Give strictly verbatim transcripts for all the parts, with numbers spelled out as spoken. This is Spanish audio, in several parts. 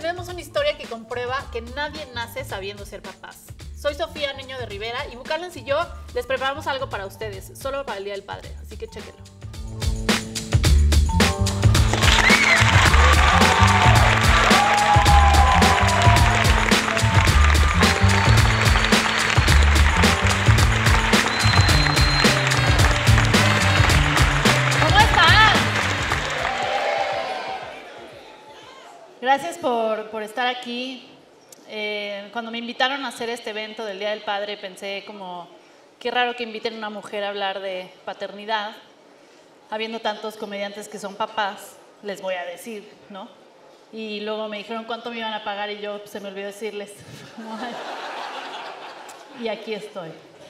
tenemos una historia que comprueba que nadie nace sabiendo ser papás. Soy Sofía Niño de Rivera y Bucalans y yo les preparamos algo para ustedes, solo para el Día del Padre, así que chéquenlo. Gracias por, por estar aquí. Eh, cuando me invitaron a hacer este evento del Día del Padre, pensé como, qué raro que inviten a una mujer a hablar de paternidad. Habiendo tantos comediantes que son papás, les voy a decir, ¿no? Y luego me dijeron cuánto me iban a pagar y yo pues, se me olvidó decirles. Y aquí estoy.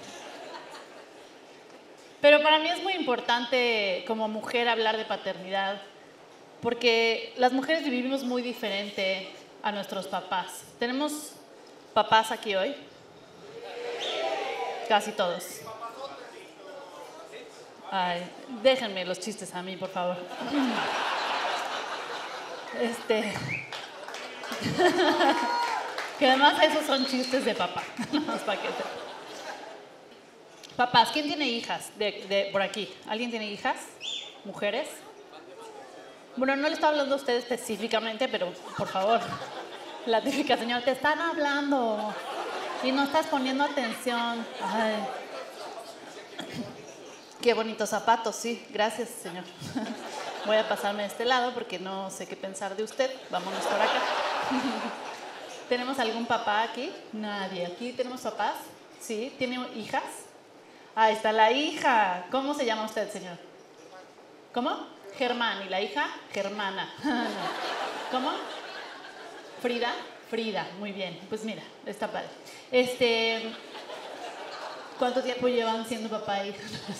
Pero para mí es muy importante como mujer hablar de paternidad, porque las mujeres vivimos muy diferente a nuestros papás. ¿Tenemos papás aquí hoy? Casi todos. Ay, déjenme los chistes a mí, por favor. Este... que además esos son chistes de papá. Papás, ¿quién tiene hijas de, de, por aquí? ¿Alguien tiene hijas? ¿Mujeres? Bueno, no le estoy hablando a usted específicamente, pero por favor, la típica señora, te están hablando y no estás poniendo atención. Ay. Qué bonitos zapatos, sí, gracias, señor. Voy a pasarme de este lado porque no sé qué pensar de usted. Vámonos por acá. ¿Tenemos algún papá aquí? Nadie. ¿Aquí tenemos papás? Sí. ¿Tiene hijas? Ahí está la hija. ¿Cómo se llama usted, señor? ¿Cómo? Germán. ¿Y la hija? Germana. ¿Cómo? Frida. Frida. Muy bien. Pues mira, está padre. Este, ¿cuánto tiempo llevan siendo papá e hija?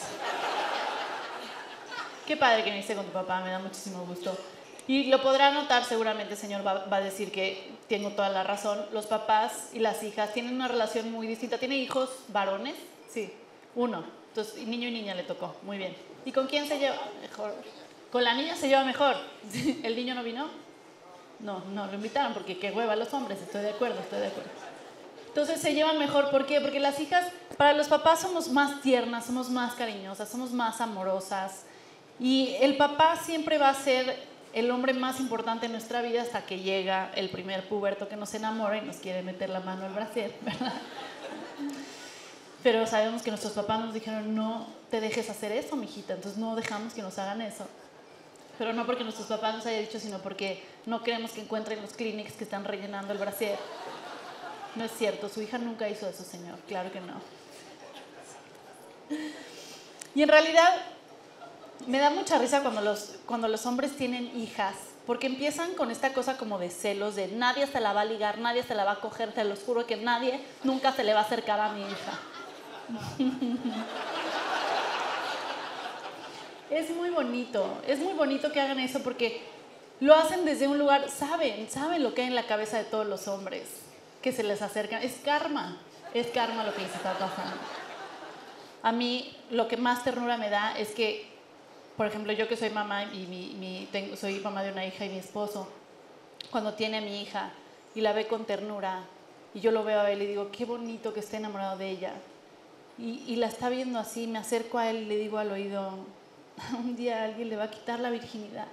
Qué padre que viniste con tu papá. Me da muchísimo gusto. Y lo podrá notar seguramente, señor, va, va a decir que tengo toda la razón. Los papás y las hijas tienen una relación muy distinta. ¿Tiene hijos varones? Sí. Uno. Entonces, niño y niña le tocó. Muy bien. ¿Y con quién se lleva mejor? Con la niña se lleva mejor. ¿El niño no vino? No, no, lo invitaron porque qué hueva los hombres. Estoy de acuerdo, estoy de acuerdo. Entonces se llevan mejor. ¿Por qué? Porque las hijas, para los papás somos más tiernas, somos más cariñosas, somos más amorosas. Y el papá siempre va a ser el hombre más importante en nuestra vida hasta que llega el primer puberto que nos enamora y nos quiere meter la mano al brasier, ¿verdad? Pero sabemos que nuestros papás nos dijeron, no te dejes hacer eso, mijita. Entonces no dejamos que nos hagan eso. Pero no porque nuestros papás nos hayan dicho, sino porque no queremos que encuentren los Kleenex que están rellenando el brasier. No es cierto, su hija nunca hizo eso, señor. Claro que no. Y en realidad, me da mucha risa cuando los, cuando los hombres tienen hijas, porque empiezan con esta cosa como de celos, de nadie se la va a ligar, nadie se la va a coger, te los juro que nadie nunca se le va a acercar a mi hija. Es muy bonito, es muy bonito que hagan eso porque lo hacen desde un lugar, saben, saben lo que hay en la cabeza de todos los hombres que se les acercan. Es karma, es karma lo que les está pasando. A mí lo que más ternura me da es que, por ejemplo, yo que soy mamá y mi, mi, tengo, soy mamá de una hija y mi esposo, cuando tiene a mi hija y la ve con ternura y yo lo veo a él y digo, qué bonito que esté enamorado de ella. Y, y la está viendo así, me acerco a él y le digo al oído, un día alguien le va a quitar la virginidad.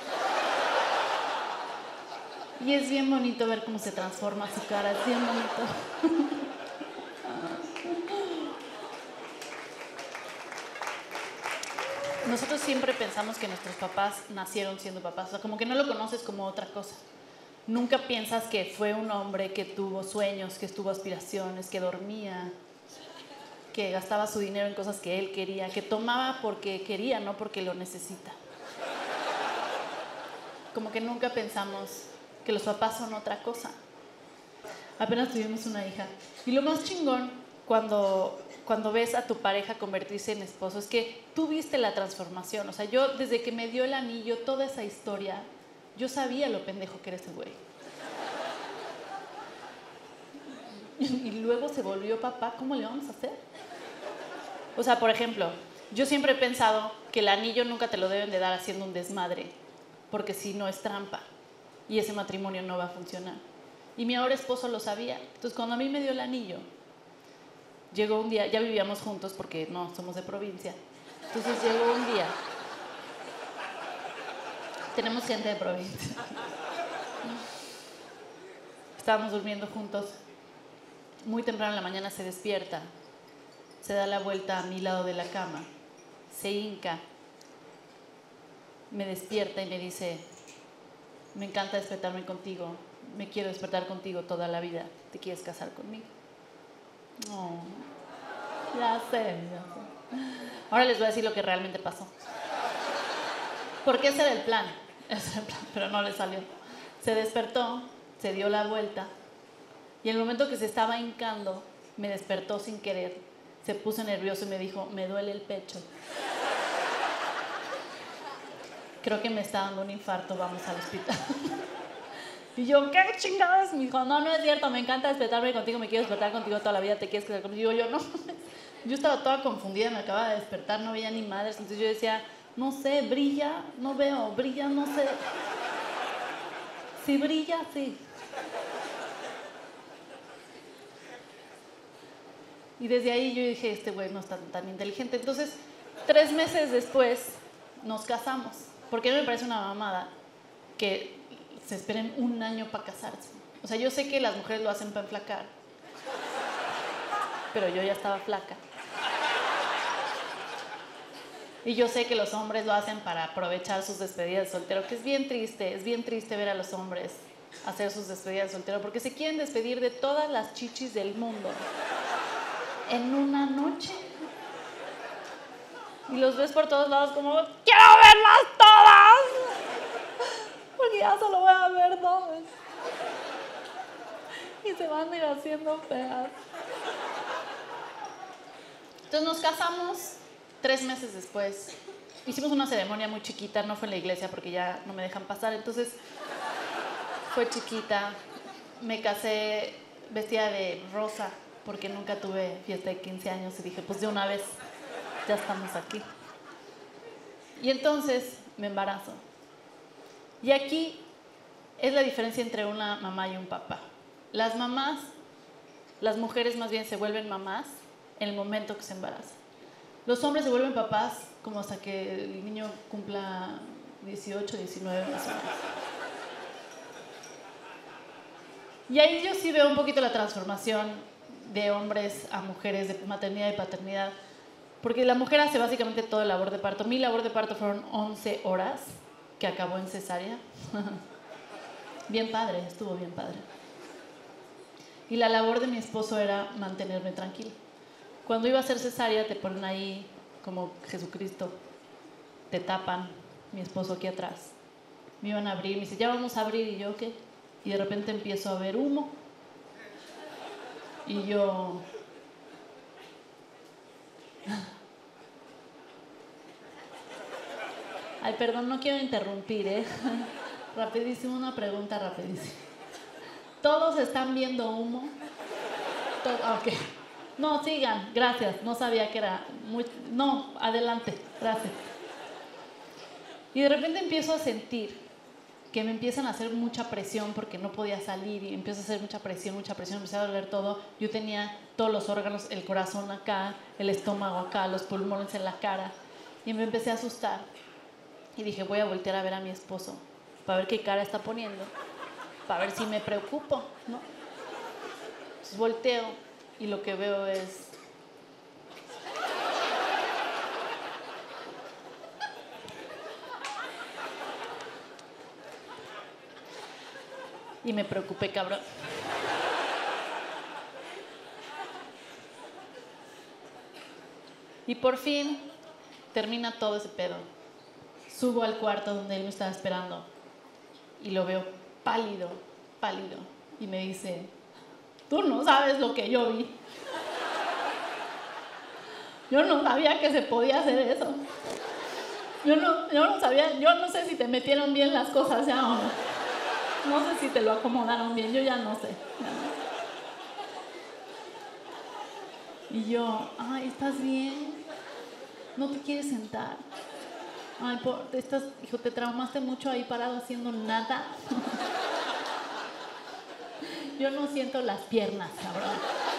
Y es bien bonito ver cómo se transforma su cara, es bien bonito. Nosotros siempre pensamos que nuestros papás nacieron siendo papás, o sea, como que no lo conoces como otra cosa. Nunca piensas que fue un hombre que tuvo sueños, que tuvo aspiraciones, que dormía, que gastaba su dinero en cosas que él quería, que tomaba porque quería, no porque lo necesita. Como que nunca pensamos que los papás son otra cosa. Apenas tuvimos una hija. Y lo más chingón cuando, cuando ves a tu pareja convertirse en esposo es que tú viste la transformación. O sea, yo desde que me dio el anillo, toda esa historia, yo sabía lo pendejo que era ese güey. Y luego se volvió papá, ¿cómo le vamos a hacer? O sea, por ejemplo, yo siempre he pensado que el anillo nunca te lo deben de dar haciendo un desmadre, porque si no es trampa. y ese matrimonio no va a funcionar. Y mi ahora esposo lo sabía. Entonces, cuando a mí me dio el anillo, llegó un día, ya vivíamos juntos porque no somos de provincia. Entonces llegó un día. Tenemos gente de provincia. Estábamos durmiendo juntos. Muy temprano en la mañana se despierta. Se da la vuelta a mi lado de la cama. Se hinca. Me despierta y me dice: me encanta despertarme contigo. Me quiero despertar contigo toda la vida. ¿Te quieres casar conmigo? No. Ya sé, ya sé. Ahora les voy a decir lo que realmente pasó. Porque ese era el plan. Ese era el plan, pero no le salió. Se despertó, se dio la vuelta, y en el momento que se estaba hincando, me despertó sin querer. Se puso nervioso y me dijo: me duele el pecho. Creo que me está dando un infarto, vamos al hospital. Y yo, ¿qué chingadas? Me dijo: no, no es cierto, me encanta despertarme contigo, me quiero despertar contigo toda la vida, te quieres quedar conmigo. Y yo, no, yo estaba toda confundida, me acababa de despertar, no veía ni madres. Entonces yo decía: no sé, brilla, no veo, brilla, no sé. Si brilla, sí. Y desde ahí yo dije: este güey no está tan inteligente. Entonces, tres meses después, nos casamos. Porque a mí me parece una mamada que se esperen un año para casarse. O sea, yo sé que las mujeres lo hacen para enflacar, pero yo ya estaba flaca. Y yo sé que los hombres lo hacen para aprovechar sus despedidas de soltero, que es bien triste, es bien triste ver a los hombres hacer sus despedidas de soltero, porque se quieren despedir de todas las chichis del mundo en una noche. Y los ves por todos lados como: ¡quiero verlas todas! Porque ya solo voy a ver dos. Y se van a ir haciendo feas. Entonces nos casamos tres meses después. Hicimos una ceremonia muy chiquita, no fue en la iglesia porque ya no me dejan pasar. Entonces fue chiquita. Me casé vestida de rosa porque nunca tuve fiesta de quince años. Y dije: pues de una vez, ya estamos aquí. Y entonces me embarazo. Y aquí es la diferencia entre una mamá y un papá. Las mamás, las mujeres más bien se vuelven mamás en el momento que se embarazan. Los hombres se vuelven papás como hasta que el niño cumpla dieciocho, diecinueve más o menos. Y ahí yo sí veo un poquito la transformación de hombres a mujeres, de maternidad y paternidad. Porque la mujer hace básicamente todo el labor de parto. Mi labor de parto fueron once horas, que acabó en cesárea. Bien padre, estuvo bien padre. Y la labor de mi esposo era mantenerme tranquila. Cuando iba a hacer cesárea, te ponen ahí como Jesucristo, te tapan, mi esposo aquí atrás. Me iban a abrir, me dice: ya vamos a abrir. Y yo, ¿qué? Y de repente empiezo a ver humo. Y yo... Ay, perdón, no quiero interrumpir, ¿eh? Rapidísimo, una pregunta rapidísima. ¿Todos están viendo humo? Todo, ok. No, sigan, gracias. No sabía que era muy... No, adelante, gracias. Y de repente empiezo a sentir que me empiezan a hacer mucha presión porque no podía salir, y empiezo a hacer mucha presión, mucha presión, empecé a doler todo. Yo tenía todos los órganos, el corazón acá, el estómago acá, los pulmones en la cara, y me empecé a asustar. Y dije: voy a voltear a ver a mi esposo para ver qué cara está poniendo, para ver si me preocupo, ¿no? Entonces volteo y lo que veo es... Y me preocupé, cabrón. Y por fin termina todo ese pedo. Subo al cuarto donde él me estaba esperando y lo veo pálido, pálido. Y me dice: tú no sabes lo que yo vi. Yo no sabía que se podía hacer eso. Yo no, yo no sabía, yo no sé si te metieron bien las cosas ya o no. No sé si te lo acomodaron bien, yo ya no sé. Ya no. Y yo: ay, ¿estás bien? ¿No te quieres sentar? Ay, por, estás, hijo, te traumaste mucho ahí parado haciendo nada. Yo no siento las piernas, cabrón.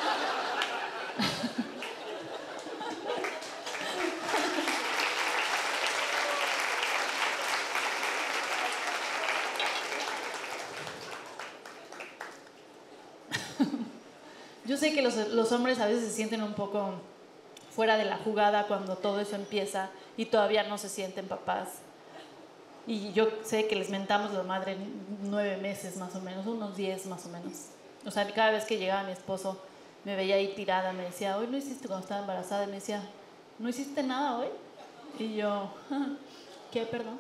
Yo sé que los, los hombres a veces se sienten un poco fuera de la jugada cuando todo eso empieza y todavía no se sienten papás. Y yo sé que les mentamos la madre nueve meses más o menos, unos diez más o menos. O sea, cada vez que llegaba mi esposo me veía ahí tirada, me decía, hoy no hiciste cuando estaba embarazada, y me decía, ¿no hiciste nada hoy? Y yo, ¿qué, perdón?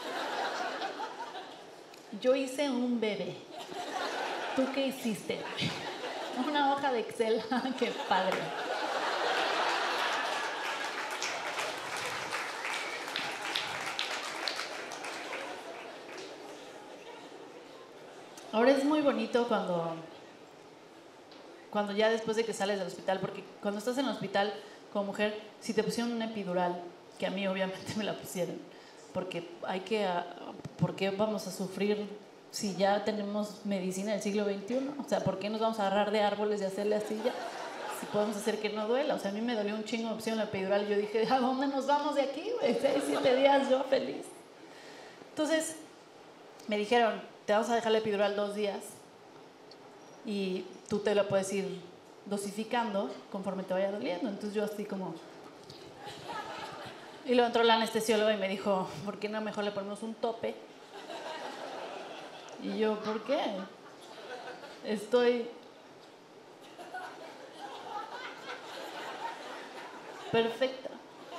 Yo hice un bebé. ¿Tú qué hiciste? Una hoja de Excel. ¡Qué padre! Ahora es muy bonito cuando, cuando ya después de que sales del hospital, porque cuando estás en el hospital como mujer, si te pusieron una epidural, que a mí obviamente me la pusieron, porque hay que, ¿por qué vamos a sufrir si ya tenemos medicina del siglo veintiuno? O sea, ¿por qué nos vamos a agarrar de árboles y hacerle así ya? Si podemos hacer que no duela. O sea, a mí me dolió un chingo, me pusieron la epidural y yo dije, ¿a dónde nos vamos de aquí, güey? Seis, siete días yo feliz. Entonces, me dijeron, te vamos a dejar la epidural dos días y tú te la puedes ir dosificando conforme te vaya doliendo. Entonces yo así como... Y luego entró la anestesióloga y me dijo, ¿por qué no mejor le ponemos un tope? Y yo, ¿por qué? Estoy... perfecta.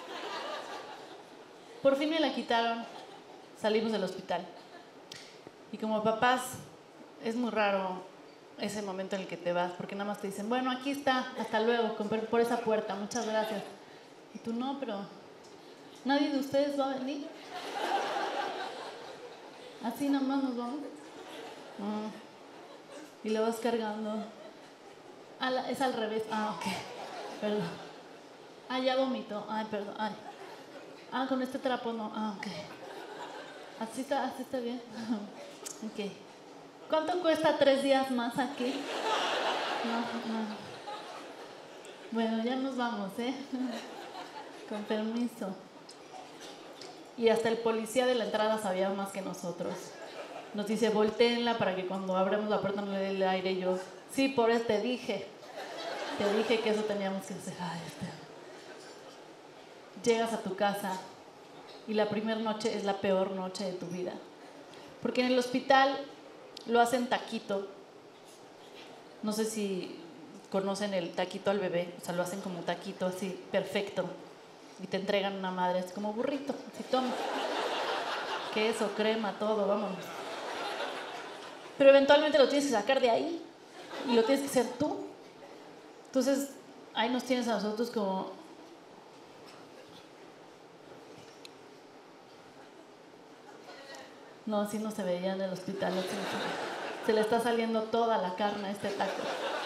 Por fin me la quitaron, salimos del hospital. Y como papás, es muy raro ese momento en el que te vas, porque nada más te dicen, bueno, aquí está, hasta luego, por esa puerta, muchas gracias. Y tú, no, pero nadie de ustedes va a venir. Así nada más nos vamos. Mm. Y lo vas cargando. Ah, la, es al revés. Ah, ok. Perdón. Ah, ya vomito. Ay, perdón. Ay. Ah, con este trapo no. Ah, ok. Así está, así está bien. Ok. ¿Cuánto cuesta tres días más aquí? No, no. Bueno, ya nos vamos, ¿eh? Con permiso. Y hasta el policía de la entrada sabía más que nosotros. Nos dice, voltéenla para que cuando abramos la puerta no le dé el aire. Y yo, sí, por eso te dije. Te dije que eso teníamos que hacer. Ay, este. Llegas a tu casa y la primera noche es la peor noche de tu vida. Porque en el hospital lo hacen taquito. No sé si conocen el taquito al bebé. O sea, lo hacen como taquito así, perfecto. Y te entregan una madre así como burrito. Así, toma. Queso, crema, todo, vámonos. Pero eventualmente lo tienes que sacar de ahí. Y lo tienes que hacer tú. Entonces, ahí nos tienes a nosotros como... No, así no se veía en el hospital. No se, se le está saliendo toda la carne a este taco.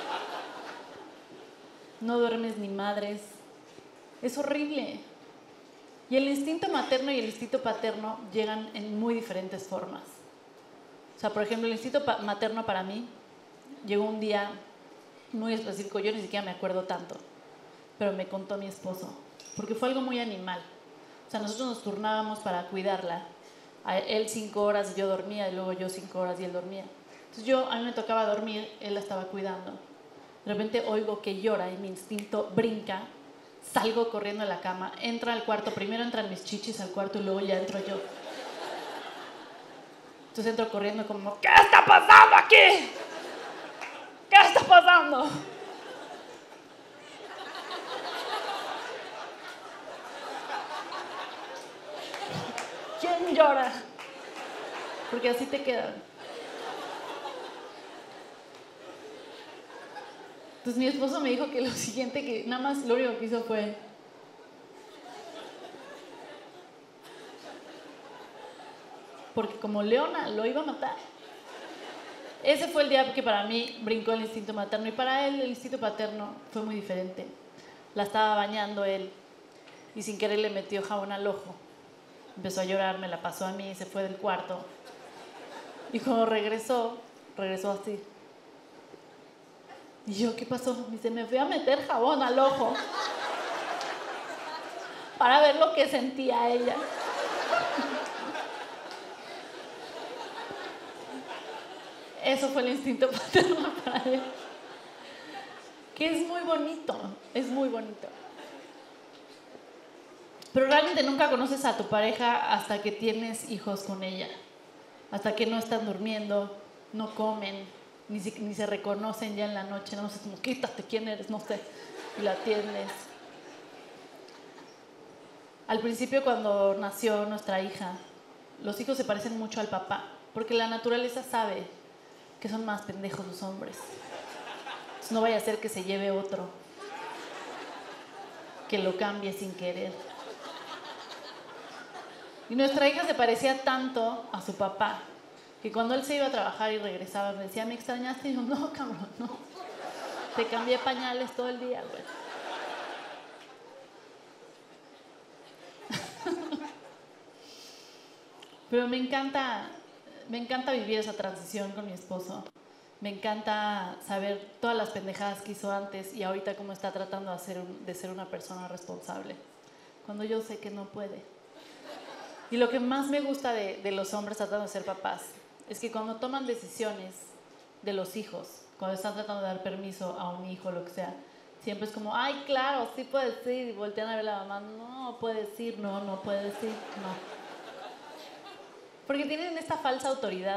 No duermes ni madres. Es horrible. Y el instinto materno y el instinto paterno llegan en muy diferentes formas. O sea, por ejemplo, el instinto materno para mí llegó un día muy específico. Yo ni siquiera me acuerdo tanto. Pero me contó mi esposo. Porque fue algo muy animal. O sea, nosotros nos turnábamos para cuidarla. A él cinco horas y yo dormía, y luego yo cinco horas y él dormía. Entonces yo, a mí me tocaba dormir, él la estaba cuidando. De repente oigo que llora y mi instinto brinca, salgo corriendo a la cama, entra al cuarto, primero entran mis chichis al cuarto y luego ya entro yo. Entonces entro corriendo como, ¿qué está pasando aquí? ¿Qué está pasando? ¿Quién llora? Porque así te quedan. Entonces mi esposo me dijo que lo siguiente, que nada más lo único que hizo fue... Porque como leona lo iba a matar. Ese fue el día que para mí brincó el instinto materno y para él el instinto paterno fue muy diferente. La estaba bañando él y sin querer le metió jabón al ojo. Empezó a llorar, me la pasó a mí, se fue del cuarto. Y cuando regresó, regresó así. Y yo, ¿qué pasó? Me dice, me fui a meter jabón al ojo para ver lo que sentía ella. Eso fue el instinto paterno para él. Que es muy bonito, es muy bonito. Pero realmente nunca conoces a tu pareja hasta que tienes hijos con ella. Hasta que no están durmiendo, no comen, ni, si, ni se reconocen ya en la noche. No sé, como, quítate, ¿quién eres? No sé. Y la atiendes. Al principio, cuando nació nuestra hija, los hijos se parecen mucho al papá. Porque la naturaleza sabe que son más pendejos los hombres. Entonces, no vaya a ser que se lleve otro, que lo cambie sin querer. Y nuestra hija se parecía tanto a su papá que cuando él se iba a trabajar y regresaba me decía, ¿me extrañaste? Y yo, no, cabrón, no. Te cambié pañales todo el día, güey. Pero me encanta, me encanta vivir esa transición con mi esposo. Me encanta saber todas las pendejadas que hizo antes y ahorita cómo está tratando de, hacer un, de ser una persona responsable. Cuando yo sé que no puede. Y lo que más me gusta de, de los hombres tratando de ser papás es que cuando toman decisiones de los hijos, cuando están tratando de dar permiso a un hijo o lo que sea, siempre es como, ay, claro, sí puedes ir. Y voltean a ver a la mamá, no, puedes ir, no, no puedes ir, no. Porque tienen esta falsa autoridad.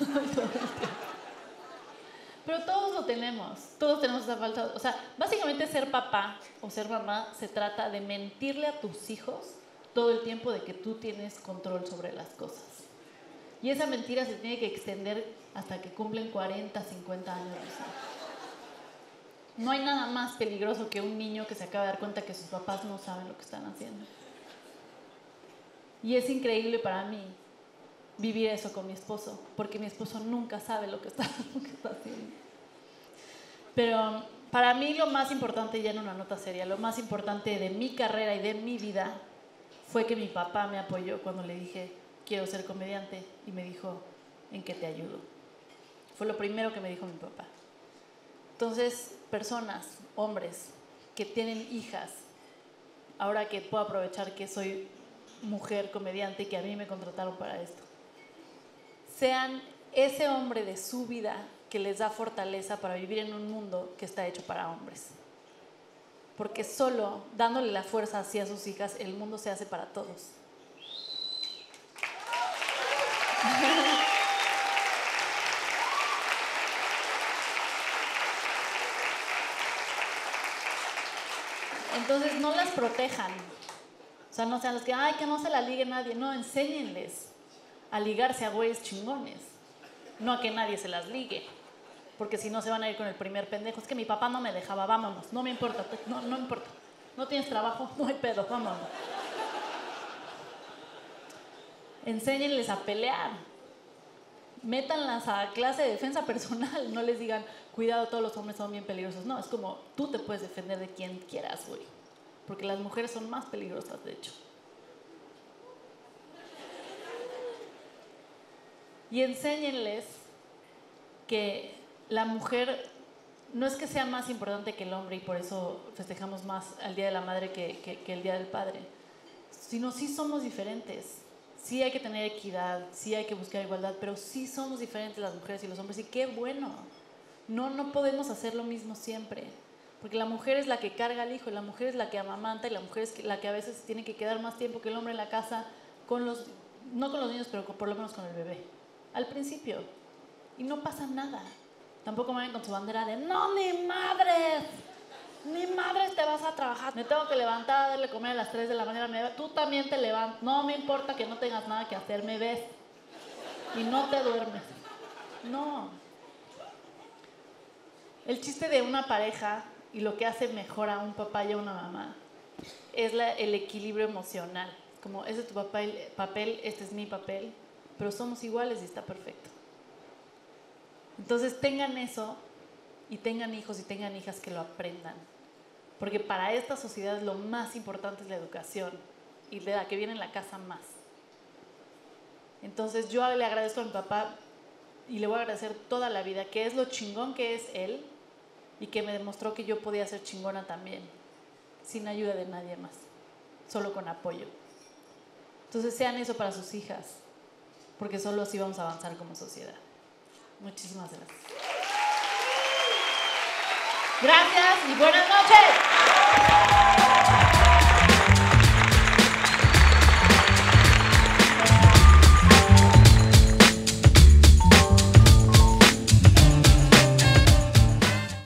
Pero todos lo tenemos, todos tenemos esa falsa... O sea, básicamente ser papá o ser mamá se trata de mentirle a tus hijos todo el tiempo de que tú tienes control sobre las cosas. Y esa mentira se tiene que extender hasta que cumplen cuarenta, cincuenta años. No hay nada más peligroso que un niño que se acaba de dar cuenta que sus papás no saben lo que están haciendo. Y es increíble para mí vivir eso con mi esposo, porque mi esposo nunca sabe lo que está, lo que está haciendo. Pero para mí lo más importante, ya en una nota seria, lo más importante de mi carrera y de mi vida fue que mi papá me apoyó cuando le dije, quiero ser comediante, y me dijo, ¿en qué te ayudo? Fue lo primero que me dijo mi papá. Entonces, personas, hombres, que tienen hijas, ahora que puedo aprovechar que soy mujer comediante y que a mí me contrataron para esto, sean ese hombre de su vida que les da fortaleza para vivir en un mundo que está hecho para hombres. Porque solo dándole la fuerza así a sus hijas, el mundo se hace para todos. Entonces no las protejan. O sea, no sean los que, ay, que no se la ligue nadie. No, enséñenles a ligarse a güeyes chingones. No a que nadie se las ligue. Porque si no se van a ir con el primer pendejo. Es que mi papá no me dejaba, vámonos. No me importa, no, no importa. No tienes trabajo, no hay pedo, vámonos. Enséñenles a pelear. Métanlas a clase de defensa personal. No les digan, cuidado, todos los hombres son bien peligrosos. No, es como, tú te puedes defender de quien quieras, güey. Porque las mujeres son más peligrosas, de hecho. Y enséñenles que la mujer no es que sea más importante que el hombre y por eso festejamos más al Día de la Madre que, que, que el Día del Padre, sino sí somos diferentes. Sí hay que tener equidad, sí hay que buscar igualdad, pero sí somos diferentes las mujeres y los hombres y qué bueno. No, no podemos hacer lo mismo siempre, porque la mujer es la que carga al hijo, la mujer es la que amamanta y la mujer es la que a veces tiene que quedar más tiempo que el hombre en la casa, con los, no con los niños, pero por lo menos con el bebé. Al principio. Y no pasa nada. Tampoco me vayan con su bandera de no, ni madres, ni madres te vas a trabajar. Me tengo que levantar a darle comer a las tres de la mañana. Me, tú también te levantas. No me importa que no tengas nada que hacer, me ves. Y no te duermes. No. El chiste de una pareja y lo que hace mejor a un papá y a una mamá es la, el equilibrio emocional. Como, ese es tu papel, papel, este es mi papel, pero somos iguales y está perfecto. Entonces tengan eso y tengan hijos y tengan hijas que lo aprendan. Porque para esta sociedad lo más importante es la educación y de la que viene en la casa más. Entonces yo le agradezco a mi papá y le voy a agradecer toda la vida, que es lo chingón que es él y que me demostró que yo podía ser chingona también, sin ayuda de nadie más, solo con apoyo. Entonces sean eso para sus hijas, porque solo así vamos a avanzar como sociedad. Muchísimas gracias. Gracias y buenas noches.